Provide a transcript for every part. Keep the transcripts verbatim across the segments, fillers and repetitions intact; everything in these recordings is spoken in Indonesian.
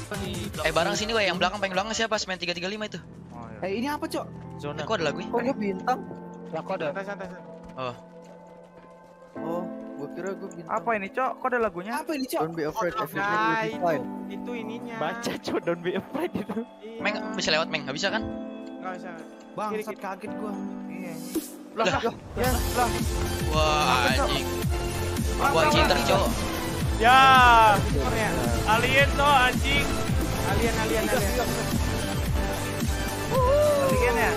Eh barang sini weh, yang belakang paling belakang siapa? Semen tiga tiga lima itu. Oh, iya. Eh ini apa, Cok? Eh, Zona. kok ada lagunya? Kok gua bintang? Lah kok ada? Santai, santai, santai. Oh, Oh, gua kira gua bintang. Apa ini, Cok? Kok ada lagunya? Apa ini, Cok? Don't be afraid, everything will Nah, be itu, fine. itu ininya. Baca, Cok, don't be afraid itu. Meng bisa lewat Meng, nggak bisa kan? Enggak bisa. Bangsat, kaget gua. Iya. Lah, Lah, ya, lah. wah anjing. Wah cheater cowok. Ya, ya. Alien tuh anjing. Alien, alien, alien. Alien ya?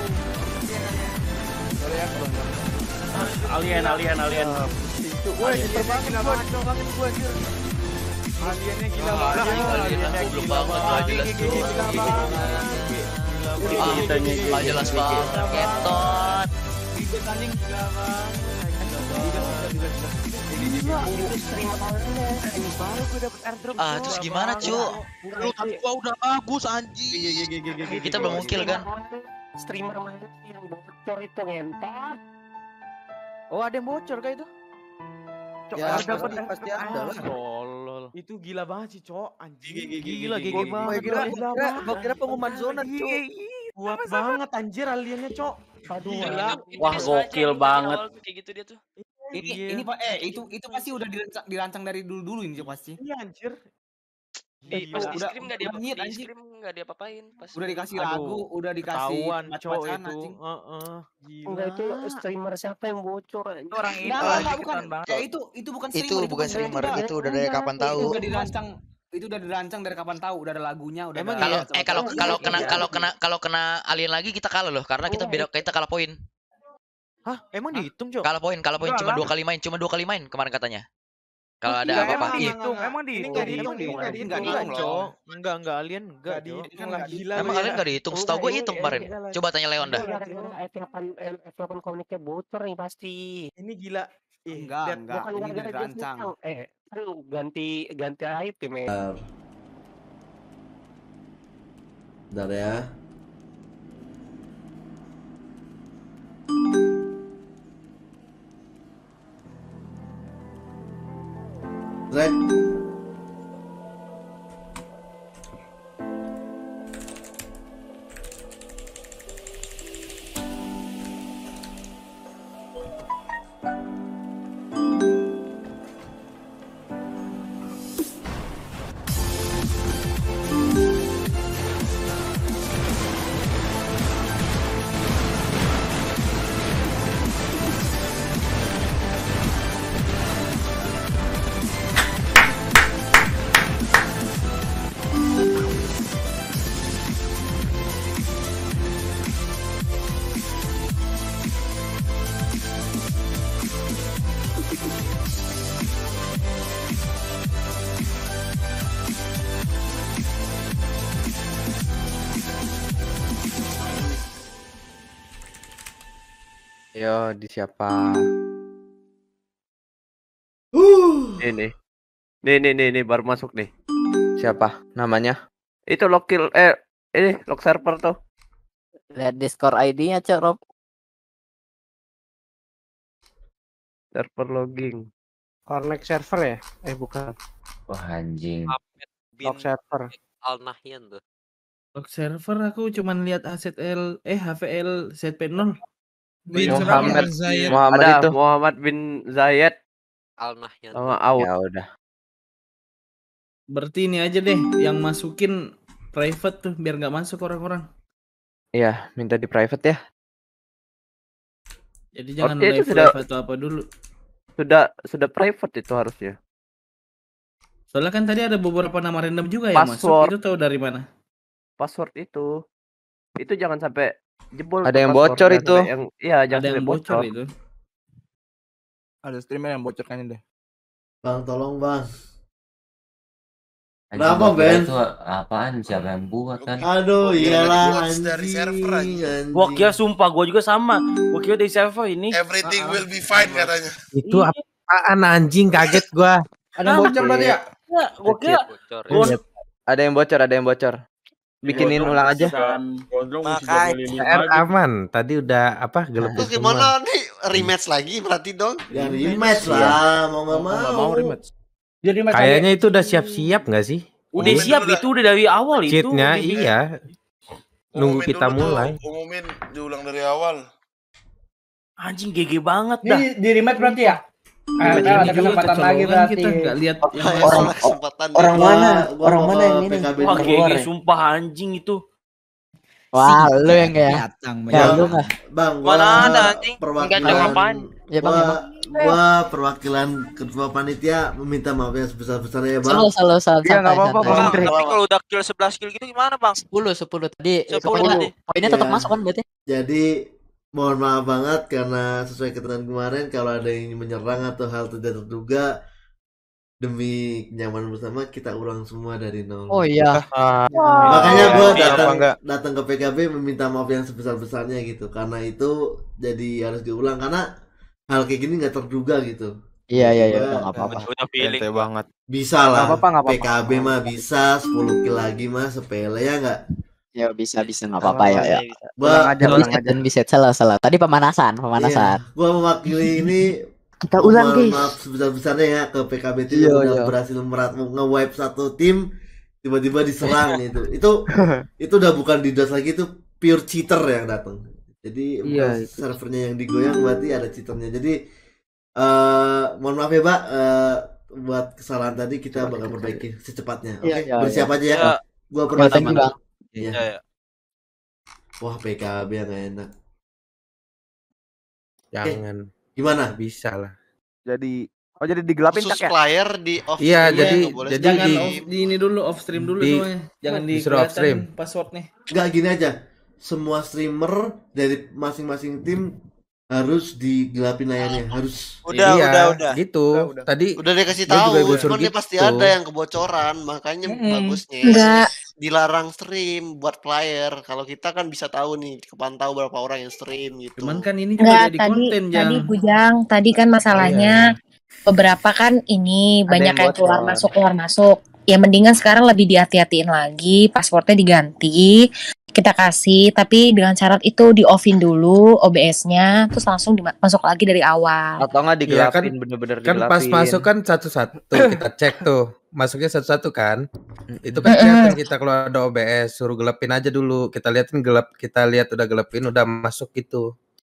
Alien, alien, alien. Itu, woi, terbangin gua, terbangin gua anjir. Aliennya gila Wah, banget. anjing, alien aku belum bangun, nggak jelas tuh. Gila banget. Ah, nggak jelas banget, ketot. Ribet anjing gila banget. Gila, itu streamer awalnya. Ini baru gue dapet airdrop. Ah, terus gimana cu? Lu tapi gua udah bagus anjing. Kita belum kill kan? Streamer mana yang bocor itu ngentot. Oh, ada yang bocor kayak itu. Cok, Ya, ada pasti, dapat pasti ada lah. Tolol. Itu gila banget sih, Cok. Anjing. Gila, gigi Gua banget. kira, Gila kira, banget. gua kira pengumuman zona, Cok. Kuat banget anjir aliennya, Cok. Aduh, Gila. Wah, gokil banget. Kayak gitu dia tuh. Ini Iya. ini Pak eh itu itu pasti udah dirancang, dirancang dari dulu-dulu ini Cok, pasti. Iya anjir. Di Gila. pas di Udah- scream nggak udah dia niat, di anjing. scream nggak dia apa-apain pas. Udah dikasih Aduh, lagu, udah dikasih Ketahuan, Cok, bacaan itu. anjing. Heeh. enggak itu streamer siapa yang bocor? Itu orang ini Enggak, orang enggak, ikutan bukan. banget. Ya itu itu bukan Itu streamer, bukan streamer, itu udah dari kapan Itu tahu. udah dirancang, itu udah dirancang dari kapan tahu, udah ada lagunya, udah Emang ada Kalau bacaan. eh kalau Iya, kalau iya, kena iya. kalau kena kalau kena alien lagi kita kalah loh karena kita beda kita kalah poin. Hah, emang dihitung, Cok? Kalah poin, kalah poin Enggak cuma lah. dua kali main, cuma dua kali main kemarin katanya. Kalau ada Enggak, apa-apa. emang Iya. dihitung, emang Ini dihitung. nggak Emang dihitung, dihitung. nggak Enggak Enggak, dihitung, Cok. Enggak, enggak alien enggak, Enggak Cok. dihitung kan lah gila. Emang lu alien ya. nggak dihitung, setahu gue hitung kemarin. Coba tanya Leon dah. Gara-gara F delapan F delapan komuniknya bocor nih pasti. Ini gila. Ih, Enggak, lihat. enggak. Bukan Ini gara-gara dia dirancang. bintang. Eh, kan ganti ganti item ya. Bentar ya. Rek. Yo, di siapa? Uh. Ini. Nih, nih, nih, nih, baru masuk nih. Siapa namanya? Itu lokil eh ini log server tuh. Lihat Discord I D-nya, Cok, Rob. Server logging. Connect server ya? Eh, bukan. Wah, anjing. Log server. Al Nahyan tuh. Log server aku cuman lihat aset L eh H V L Z P nol. Bin Muhammad Zayed. Muhammad Ada itu Muhammad bin Zayed Al Nahyan. sama Out. Ya udah. Berarti ini aja deh yang masukin private tuh biar nggak masuk orang-orang. Iya, minta di private ya. Jadi jangan Oke, itu live sudah- live atau apa dulu. Sudah sudah private itu harusnya. Soalnya kan tadi ada beberapa nama random juga yang masuk. Password. Itu tahu dari mana? Password itu. Itu jangan sampai jebol. Ada tuh yang password, bocor jangan itu. sampai Yang iya, jangan Ada yang sampai bocor itu. Ada streamer yang bocor kan deh. Bang, tolong bang. Anjing, Kenapa, gua kira Ben? Itu apaan? Siapa yang buat kan? Aduh, Kira iyalah di-watch dari server, anjing. anjing. Gua kira sumpah gua juga sama. Gua kira dari server ini. Everything will be fine katanya. Itu apaan anjing, kaget gua. Ada yang bocor berarti ya? Ya, gua kira Bocor. gua Ada yang bocor, ada yang bocor. Bikinin ulang aja. Makanya. P R aman. Tadi udah apa? Gelap Terus semua. gimana nih? Rematch lagi berarti dong? Ya rematch lah, mau nggak mau. Nggak mau rematch. Kayaknya itu udah siap-siap nggak sih? Udah siap itu udah dari awal itu. Cheatnya Udah- iya. Nunggu Umumin kita dulu tuh, mulai. Umumin diulang dari awal. Anjing G G banget dah. Ini di rematch berarti ya? Ah, Ini ada juga kesempatan lagi kecolongan berarti. kita nggak lihat yang lain. Orang kesempatan orang Gua- mana? gua Orang mau mana ke yang ini? P K B Wah dulu. G G keluar ya? sumpah anjing itu. Wah, lu yang ya. Datang, Ya lu nggak. Bang, gua Mana ada, anjing? perwakilan Nggak apaan. Ya, Bang, gua, ya, gua perwakilan ketua panitia meminta maaf yang sebesar-besarnya ya, Bang. Selalu selalu selalu. Iya, nggak apa-apa, santai. Bang. Bang, tapi kalau udah kill sebelas kill gitu gimana, Bang? Sepuluh sepuluh tadi. Sepuluh Poinnya- tadi. Poinnya tetap Iya. masuk kan berarti? Jadi mohon maaf banget karena sesuai ketentuan kemarin kalau ada yang menyerang atau hal tidak terduga, demi kenyamanan bersama kita ulang semua dari nol. Oh iya. Makanya gue Iya, datang apa enggak? datang ke P K B meminta maaf yang sebesar-besarnya gitu. Karena itu jadi harus diulang karena hal kayak gini nggak terduga gitu. Iya iya iya. Gua Udah nggak apa-apa. Udah feeling. Ente banget. Bisa lah. Nggak apa-apa, nggak P apa-apa. K B mah bisa sepuluh kill lagi mah sepele ya nggak? Ya bisa bisa nggak apa-apa ya ya. Gua Ulang aja, ulang Bisa aja. dan bisa salah salah. Tadi pemanasan pemanasan. Iya, gua mewakili ini Kita ulang mohon guys. maaf sebesar-besarnya ya ke P K B itu Iya, yang udah iya. berhasil merat nge-wipe satu tim tiba-tiba diserang itu. Itu itu udah bukan DDoS lagi, itu pure cheater yang datang. Jadi Iya, bukan servernya yang digoyang, berarti ada cheaternya. Jadi eh mohon maaf ya, Pak, eh, buat kesalahan tadi kita bakal perbaiki secepatnya. Oke, Iya, iya, bersiap aja ya. Ya. Gua Ya, permisi. thank you, Bang. Iya. Ya, ya. Wah, P K B yang gak enak. Jangan. Gimana? Bisa lah. Jadi oh jadi digelapin Khusus Cak ya? player di off Iya, stream jadi- nggak boleh jadi Jangan di- off di ini dulu off stream dulu di- semuanya. Jangan di disuruh off stream. passwordnya. Enggak, gini aja. Semua streamer dari masing-masing tim harus digelapin layarnya, harus. Udah, Iya, udah, udah. Gitu. Tadi Udah dikasih Gua tahu, juga gua suruh cuman dia pasti gitu. ada yang kebocoran, makanya Mm-mm. bagusnya Enggak. dilarang stream buat player. Kalau kita kan bisa tahu nih, kepantau berapa orang yang stream gitu. Cuman kan ini juga Enggak, jadi tadi konten tadi Jang. Bujang, tadi kan masalahnya beberapa kan ini Ada banyak yang yang keluar bocor. masuk keluar masuk. Ya mendingan sekarang lebih dihati-hatiin lagi, passwordnya diganti, kita kasih, tapi dengan syarat itu di offin dulu O B S-nya, terus langsung dima- masuk lagi dari awal. Atau nggak Iya, kan- digelapin bener-bener kan digelapin. pas masuk kan satu-satu kita cek tuh. Masuknya satu-satu kan. Itu kan kelihatan kita kalau ada O B S suruh gelepin aja dulu. Kita liatin gelap, kita lihat udah gelepin udah masuk gitu.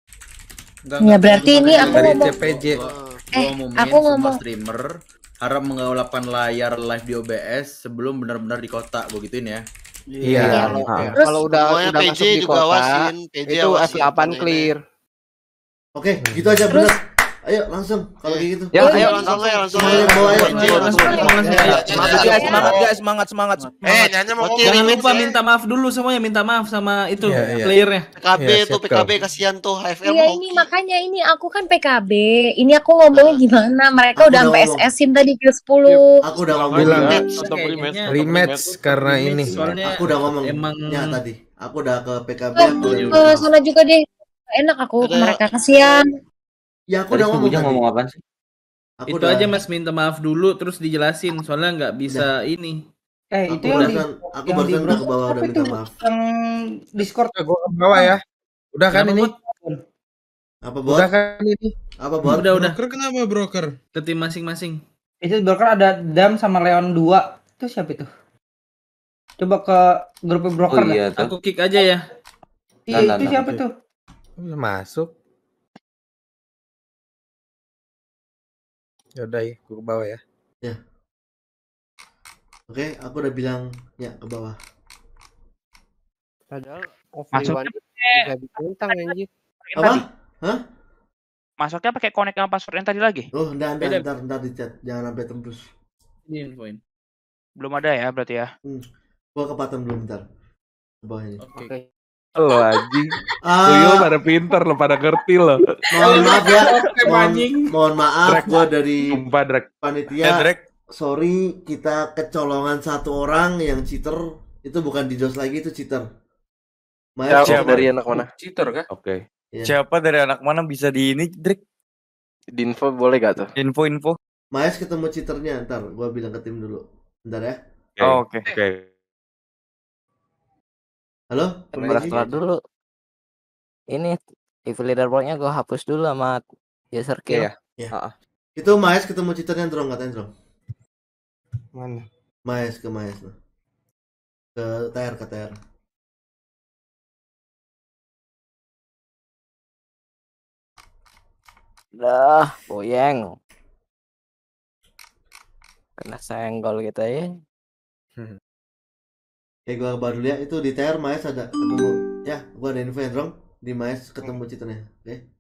Ya berarti ini aku Dari ngomong C P J. Eh, aku ngomong streamer harap mengelapkan layar live di O B S sebelum benar-benar di kotak begituin ya. Iya. Nah, Terus kalau udah semuanya udah P J masuk di juga kota awasin, P J itu awasin F delapan kontennya. clear. Oke, gitu aja bener. Ayo langsung kalau kayak gitu. Ya, Oh, ayo iya. langsung aja, langsung Semuanya aja. bawa ayo. P J, Ayo, langsung. langsung, langsung. Semangat guys, semangat guys, semangat semangat. Eh, Nyanya mau Oke, ngomong. Jangan remix lupa ya. minta maaf dulu semuanya, minta maaf sama itu Iya, iya. playernya. P K B Iya, tuh, siap, P K B Kak. kasihan tuh H F M Iya hoki. ini makanya ini aku kan P K B. Ini aku ngomongnya gimana? Mereka Aku udah udah sampai ngomong. S S-in tadi kill sepuluh. Aku udah ngomong. Bilang Rematch. Kayaknya rematch karena rematch, ini. soalnya Aku udah ngomong. emang Ya tadi. Aku udah ke P K B. Ke Aku udah ke sana juga deh. Enak aku Ada- mereka kasihan. Ya aku Tadi udah si ngomong Bujang tadi. ngomong apaan sih? Aku itu udah aja Mas minta maaf dulu terus dijelasin soalnya nggak bisa ini. Eh, Aku itu yang di barusan aku yang di barusan udah ke bawah apa udah itu? minta maaf. Yang Discord. Gua ke bawah ya. Udah kan Kenapa, ini? Bot? Apa bot? Udah kan ini? Apa bot? Udah udah kenapa broker? ke tim masing-masing. Itu broker ada Dam sama Leon dua. Itu siapa itu? Coba ke grup Oh broker dah. iya tuh. Aku kick aja ya. Iya, Nah, nah, itu nah, siapa oke. tuh? Udah masuk. Ya udah ya, gua ke bawah ya. Oke, aku udah bilang ya ke bawah. Padahal Masuknya bisa ditentang anjir. Apa? Hah? Masuknya pakai connect sama password yang tadi lagi? Oh, entar, entar, Beda. entar, entar di chat. Jangan sampai tembus. Ini infoin. Belum ada ya berarti ya. Gua ke Patem dulu bentar. Ke bawah ini. Oke. Lo anjing. Ah, Tuyul pada pinter lo, pada ngerti lo. mohon maaf ya. Mohon, anjing. mohon maaf Drek. gua dari Sumpah Drek. panitia. Sorry, kita kecolongan satu orang yang cheater. Itu bukan DDoS lagi, itu cheater. Maya, Siapa oh, dari anak mana? Cheater kah? Oke. Iya. Siapa dari anak mana bisa di ini, Drik? Di info boleh gak tuh? Info-info. Maes ketemu cheaternya, ntar gua bilang ke tim dulu. Bentar ya. Oh, oke. Oke. Halo? permisi? Berat dulu. Ini evil leaderboardnya gue hapus dulu sama user kill. Iya. Itu Maes ketemu cheaternya, Drong, katanya Drong. Mana? Maes ke Maes nah. Ke T R ke T R. Dah, boyeng. Kena senggol kita ya. Ya gua kabar dulu ya, itu di T R Maes ada ketemu. Ya, gua ada info yang wrong di Maes ketemu Citanya. Oke.